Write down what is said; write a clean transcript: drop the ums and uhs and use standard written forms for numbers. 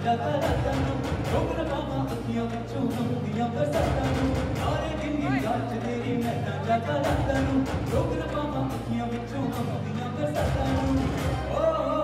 जाता रातां नूं रोक ना पावां अखियां विचों हमदियां बरसातां नूं नारे गिनी याद च तेरी मैं ना जाता रातां नूं रोक ना पावां अखियां विचों हमदियां बरसातां नूं ओ